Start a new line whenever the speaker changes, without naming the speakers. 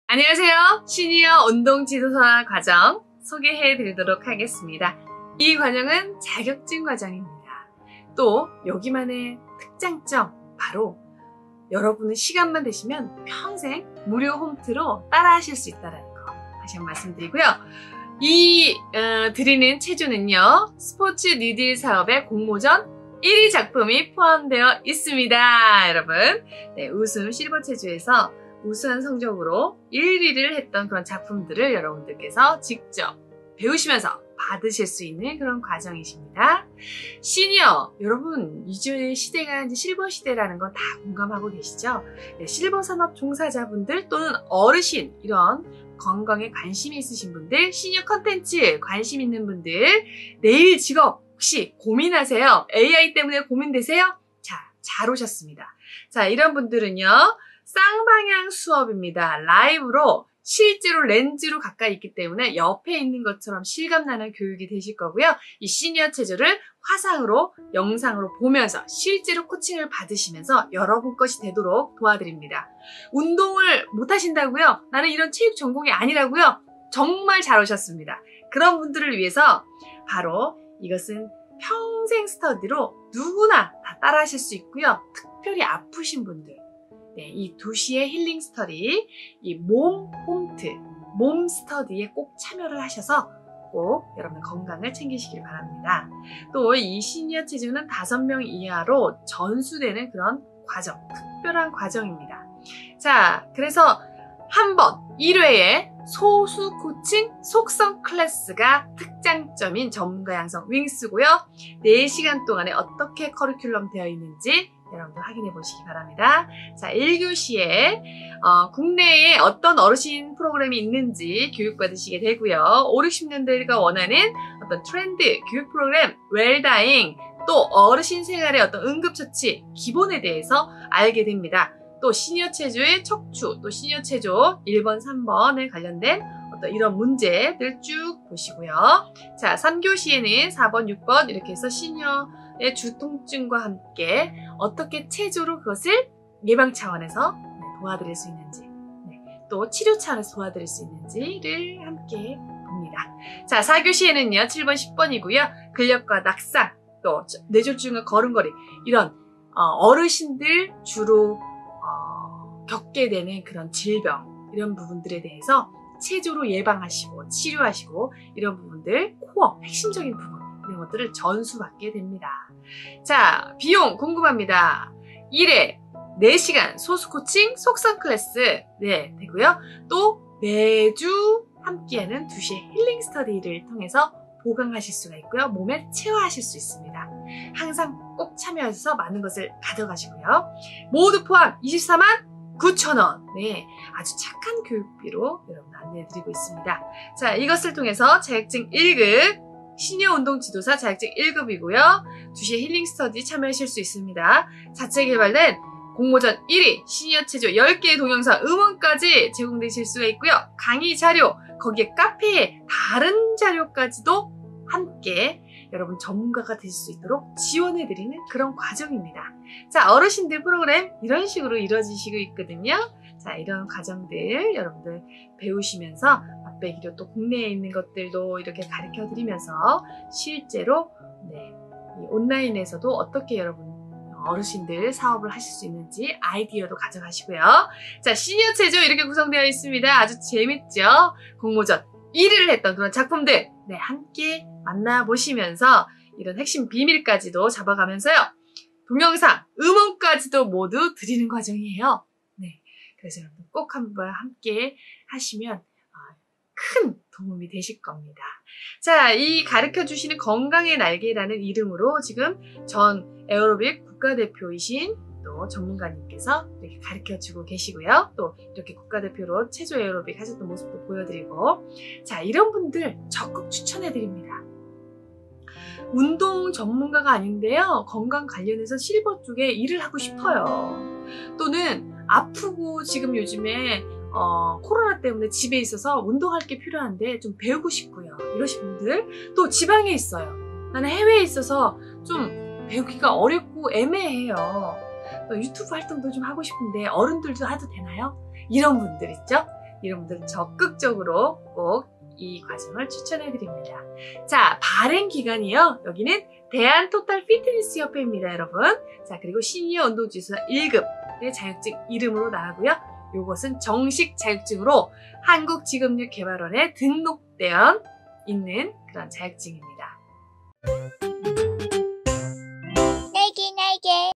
안녕하세요. 시니어 운동 지도사 과정 소개해 드리도록 하겠습니다. 이 과정은 자격증 과정입니다. 또 여기만의 특장점 바로 여러분은 시간만 되시면 평생 무료 홈트로 따라 하실 수 있다는 거 다시 한번 말씀드리고요. 드리는 체조는요, 스포츠 뉴딜 사업의 공모전 1위 작품이 포함되어 있습니다. 여러분, 우승 실버 체조에서 우수한 성적으로 1위를 했던 그런 작품들을 여러분들께서 직접 배우시면서 받으실 수 있는 그런 과정이십니다. 시니어, 여러분 이제 시대가 이제 실버 시대라는 건 다 공감하고 계시죠? 실버 산업 종사자분들 또는 어르신, 이런 건강에 관심이 있으신 분들, 시니어 컨텐츠 관심 있는 분들, 내일 직업 혹시 고민하세요? AI 때문에 고민되세요? 자, 잘 오셨습니다. 자, 이런 분들은요, 쌍방향 수업입니다. 라이브로 실제로 렌즈로 가까이 있기 때문에 옆에 있는 것처럼 실감나는 교육이 되실 거고요. 이 시니어 체조를 화상으로, 영상으로 보면서 실제로 코칭을 받으시면서 여러분 것이 되도록 도와드립니다. 운동을 못 하신다고요? 나는 이런 체육 전공이 아니라고요? 정말 잘 오셨습니다. 그런 분들을 위해서 바로 이것은 평생 스터디로 누구나 다 따라 하실 수 있고요. 특별히 아프신 분들, 이 2시의 힐링 스터디, 이 몸 홈트, 몸 스터디에 꼭 참여를 하셔서 꼭 여러분 건강을 챙기시길 바랍니다. 또 이 시니어 체조는 5명 이하로 전수되는 그런 과정, 특별한 과정입니다. 자, 그래서 한번 1회에 소수 코칭 속성 클래스가 특장점인 전문가 양성 윙스고요. 4시간 동안에 어떻게 커리큘럼 되어 있는지 여러분들 확인해 보시기 바랍니다. 자, 1교시에 국내에 어떤 어르신 프로그램이 있는지 교육받으시게 되고요. 5, 60년대가 원하는 어떤 트렌드, 교육 프로그램, 웰다잉, 또 어르신 생활의 어떤 응급처치, 기본에 대해서 알게 됩니다. 또 시니어 체조의 척추, 또 시니어 체조 1번, 3번에 관련된 어떤 이런 문제들 쭉 보시고요. 자, 3교시에는 4번, 6번 이렇게 해서 시니어의 주통증과 함께 어떻게 체조로 그것을 예방 차원에서 도와드릴 수 있는지, 또 치료 차원에서 도와드릴 수 있는지를 함께 봅니다. 자, 4교시에는요, 7번, 10번이고요. 근력과 낙상, 또 뇌졸중과 걸음걸이, 이런 어르신들 주로 겪게 되는 그런 질병, 이런 부분들에 대해서 체조로 예방하시고 치료하시고, 이런 부분들, 코어, 핵심적인 부분, 이런 것들을 전수받게 됩니다. 자, 비용 궁금합니다. 1회 4시간 소수 코칭 속성 클래스 되고요. 또 매주 함께하는 2시의 힐링 스터디를 통해서 보강하실 수가 있고요. 몸에 체화하실 수 있습니다. 항상 꼭 참여하셔서 많은 것을 가져가시고요. 모두 포함 24만 9,000원. 아주 착한 교육비로 여러분 안내해드리고 있습니다. 자, 이것을 통해서 자격증 1급, 시니어 운동 지도사 자격증 1급이고요. 2시에 힐링 스터디 참여하실 수 있습니다. 자체 개발된 공모전 1위, 시니어 체조 10개의 동영상, 음원까지 제공되실 수가 있고요. 강의 자료, 거기에 카페에 다른 자료까지도 함께 여러분 전문가가 되실 수 있도록 지원해드리는 그런 과정입니다. 자, 어르신들 프로그램 이런 식으로 이루어지시고 있거든요. 자, 이런 과정들 여러분들 배우시면서 맛배기로 또 국내에 있는 것들도 이렇게 가르쳐 드리면서 실제로 이 온라인에서도 어떻게 여러분 어르신들 사업을 하실 수 있는지 아이디어도 가져가시고요. 자, 시니어 체조 이렇게 구성되어 있습니다. 아주 재밌죠? 공모전 1위를 했던 그런 작품들 함께 만나보시면서 이런 핵심 비밀까지도 잡아가면서요. 동영상, 음원까지도 모두 드리는 과정이에요. 그래서 여러분 꼭 한번 함께 하시면 큰 도움이 되실 겁니다. 자, 이 가르쳐주시는 건강의 날개라는 이름으로 지금 전 에어로빅 국가대표이신 또 전문가님께서 이렇게 가르쳐주고 계시고요. 또 이렇게 국가대표로 체조 에어로빅 하셨던 모습도 보여드리고, 자, 이런 분들 적극 추천해드립니다. 운동 전문가가 아닌데요, 건강 관련해서 실버 쪽에 일을 하고 싶어요. 또는 아프고 지금 요즘에 코로나 때문에 집에 있어서 운동할 게 필요한데 좀 배우고 싶고요. 이러신 분들, 또 지방에 있어요. 나는 해외에 있어서 좀 배우기가 어렵고 애매해요. 또 유튜브 활동도 좀 하고 싶은데 어른들도 해도 되나요? 이런 분들 있죠? 이런 분들 적극적으로 꼭 이 과정을 추천해 드립니다. 자, 발행 기간이요. 여기는 대한 토탈 피트니스 협회입니다, 여러분. 자, 그리고 시니어 운동지수 1급의 자격증 이름으로 나가고요. 요것은 정식 자격증으로 한국직업력개발원에 등록되어 있는 그런 자격증입니다.